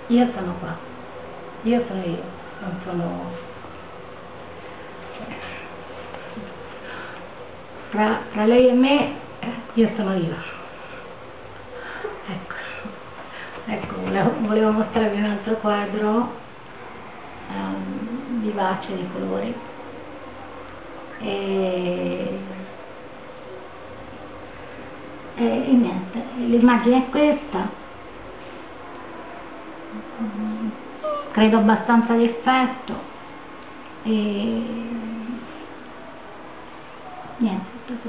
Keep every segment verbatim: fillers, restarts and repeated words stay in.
Io sono qua, io sono io, non sono... Fra, fra lei e me, io sono io. Ecco, ecco volevo, volevo mostrarvi un altro quadro um, vivace di colori. E, e, e niente, l'immagine è questa. Credo abbastanza di effetto e niente,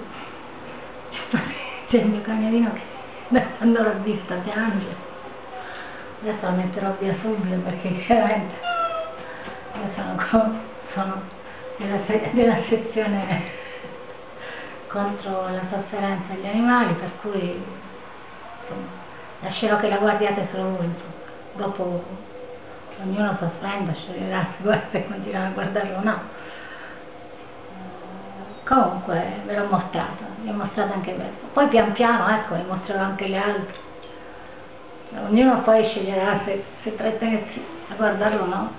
c'è il mio cagnolino che adesso quando l'ho vista piange, adesso la metterò via subito perché chiaramente io sono, sono della, della sezione contro la sofferenza degli animali, per cui insomma, lascerò che la guardiate solo voi, insomma. Dopo ognuno soffrendo sceglierà se continuare a guardarlo o no. Comunque ve l'ho mostrato, vi ho mostrato anche questo. Poi pian piano, ecco, vi mostrerò anche le altre. Ognuno poi sceglierà se, se trattenersi a guardarlo o no.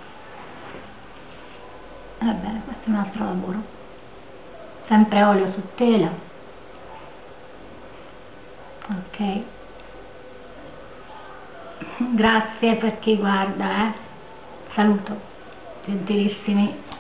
Va bene, questo è un altro lavoro. Sempre olio su tela. Ok. Grazie per chi guarda, eh. Saluto, gentilissimi.